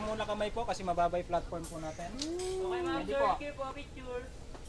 muna kamay po kasi mababay platform po natin. Okay ma'am, Ready sir. po. Here po, picture.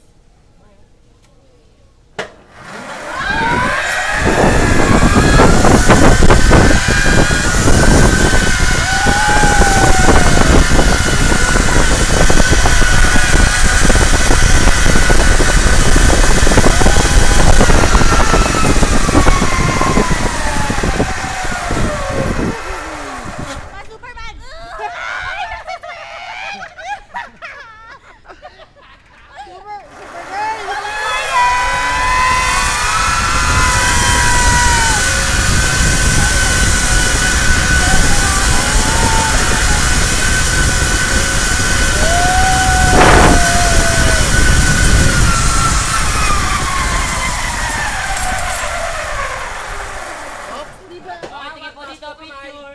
Okay, sige po dito, picture.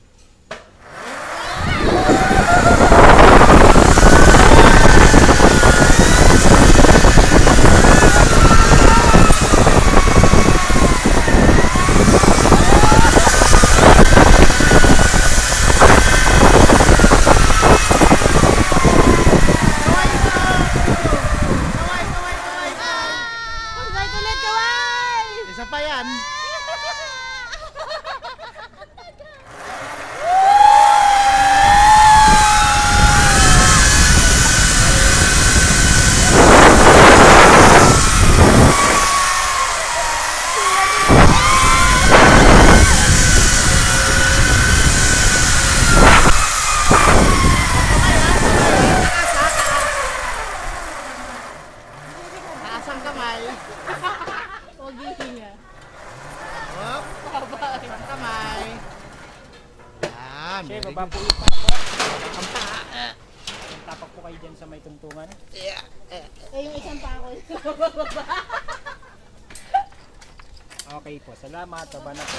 Isa pa yan. Taas ang kamay. Pogi niya. Hop. Taas ang kamay. Yan. Chef, very baba good. po yung paa po. Ang paa. Tapak po kayo dyan sa may tungtungan. Yung isang pa ako. Okay po, salamat. Baba na po.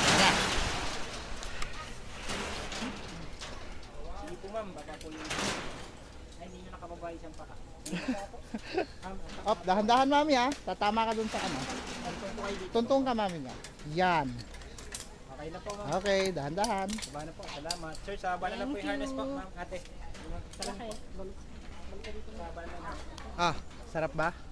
Sige po ma'am, baba po yung... Ay, hindi nyo nakababa isang paa. Op, dahan-dahan mami ha. Tatama ka dun sa ano. Tuntong po kayo dito. Tuntong ka mami nga. Yan. Okay na po ma'am. Okay, dahan-dahan. Baba na po, salamat. Sir, sababa na lang po yung harness po, ma'am. Ate. Salamat po. Sababa na lang. Ah, sarap ba?